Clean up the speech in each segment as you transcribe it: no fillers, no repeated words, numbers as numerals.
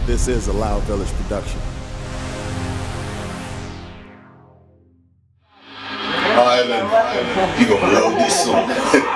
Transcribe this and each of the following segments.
This is a Loud Village production. Island, you gonna love this song.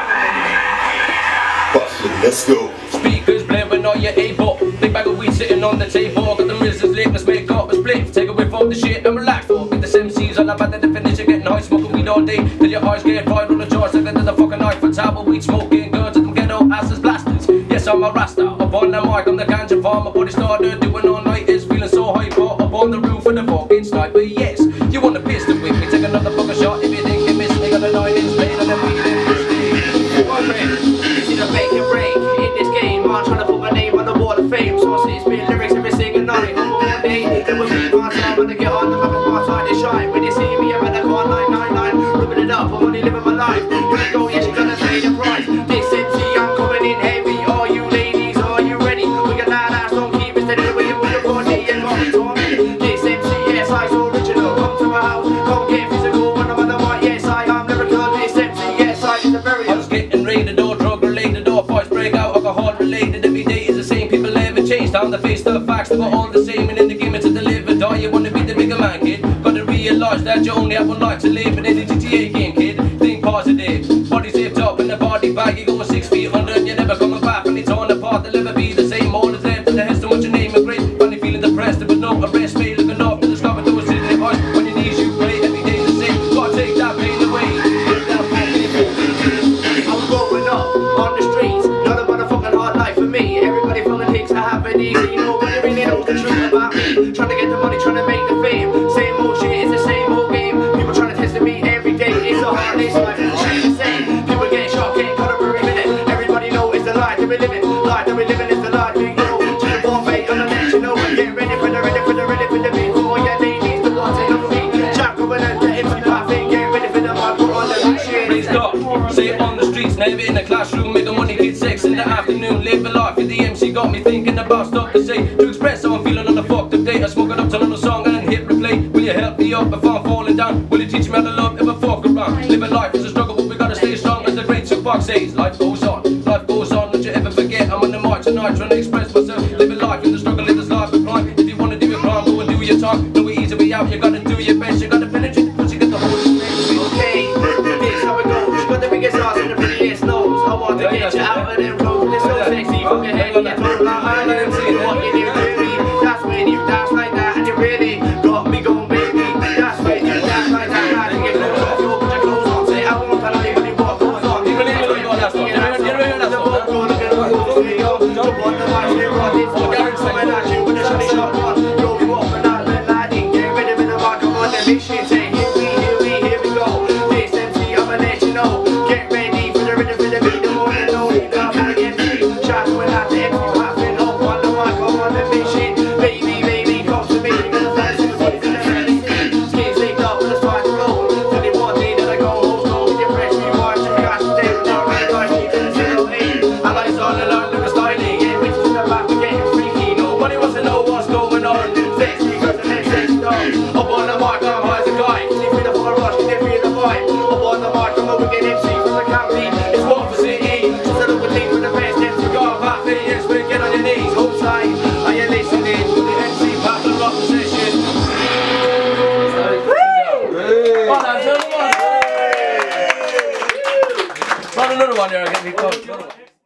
Let's go. Speakers blaring on your A-bot. Big bag of weed sitting on the table. Got them wrists lit, let's make up a split. Take a whiff of the shit and relax for. Get the MCs all about the definition. Getting high, smoking weed all day. Till your eyes get right on the jaws. Like into the fucking knife for tower. Weed smoking, girls at them ghetto asses blasters. Yes, I'm a rasta. Up on the mic, I'm the ganja farmer. Body starter doing all night is feeling so hyper. Up on the roof of the fucking sniper. Yes, you want a pistol with me. Take another fucking shot if you think you miss me. Got a 9-inch blade and I'm feeling crispy. One red, you see the bacon break in this game. I'm trying to put my name on the wall of fame. So I see spit lyrics every single night. All day, it will be my time. When I get on the map, it's my time to shine. When you see me, I'm at the car 999. Ripping it up, I'm only living my life. Here we go, yeah, she gonna pay the price. This MC, I'm coming in heavy. Are you ladies, are you ready? We got loud ass, don't keep it steady. The way you move your body and got me tormented. This MC, yes, I's original. Come to my house, come get physical. When I'm on the mic, yes, I am lyrical. This MC, yes, I is a very. I was getting raided or drug related or fights break out, alcohol related. Every day is the same, people never change. Down the face, the facts, they were all the same. And in the game, it's a deliver. Die, you wanna be the bigger man, kid. Gotta realize that you only have one life to live. And in the GTA game, kid, think positive. Body zipped up in the body bag, you going 6 feet under and you're never coming back. When it's torn apart, they'll never be the same. All is left in the head, so much your name and great. Funny feeling depressed, there was no arrest. Made looking up to the sky, but there was sitting in eyes. On your knees, you pray, every day the same. Gotta take that pain away. I was growing up on the streets, not a motherfucking hard life for me. Everybody feeling hicks, I have it easy. Nobody really knows the truth about me. Trying to get the money, trying to make the fame. Same old shit, it's the same old game. People trying to test me every day. It's a hard day's life, it's the same. People getting shot, getting cut up every minute. Everybody know it's the life that we living. Life that we living is the life we know. To the Bombay on the net, you know. Get ready for the beat. For all your ladies, the ones that love me. Jack over and the empty laughing. Get ready for the mic, put on the shit. Please stop, say it on the streets, never in the classroom. Make the money, get sex in the afternoon. Live a life, the MC got me thinking about stuff to say. To express how I'm feeling on a fucked up day. I smoke it up to another song and then hit replay. Will you help me up if I'm falling down? Will you teach me how to love if I fuck around? Living life is a struggle, but we gotta stay strong. As the great Tupac says, life goes on, life goes on. Don't you ever forget, I'm on the march tonight trying to express myself. Living life in the struggle, in this life of crime. If you wanna do your crime, go and do your time. No easy way out, you gotta do your best. You gotta penetrate the pussy, get the whole thing. Okay, this how it goes. Got the biggest ass and the prettiest nose. I want to get you out of them roads. It's so sexy from your head to your toes. Like I'm seeing what you do, baby. That's when you dance like that, and you really got me going, baby. That's when you dance like that, man. You get clothes off, you put your clothes on. Say I won't tell anybody what goes on. You really got that stuff. You really got that stuff. Jump on the mic, you run this one. Coming at you with a shotty shotgun. Roll you up and out the lighting. Get rid of it, the mic, come on, the mission. Say here we go. This MC, I'ma let you know. Get ready for the rhythm, for the beat, the more than know. You got my MC, shout going out to MC, popping up on the mic, come on the mission. Baby, come to me. You're gonna find some boys in the rally scene. Skins linked up with a spike roll. Tell me one day that I go home, go with your fresh new watch. And we got to stay with the right guys, keep it 0-8. I like all along, look at styling. Get bitches in the back, we're getting freaky. Nobody wants to know what's going on. Sexy girls and then sexy dogs. Up on the mic, I'm high as a guy. Can you feel the full rush? Can you feel the vibe? Up on the mic, I'm a wicked MC from the county. It's one for city. Just a little team for the best MC. Go back for years, we get on your knees. Hold tight, are you listening? To the MC back and rock session. Another one there, I'll get me close.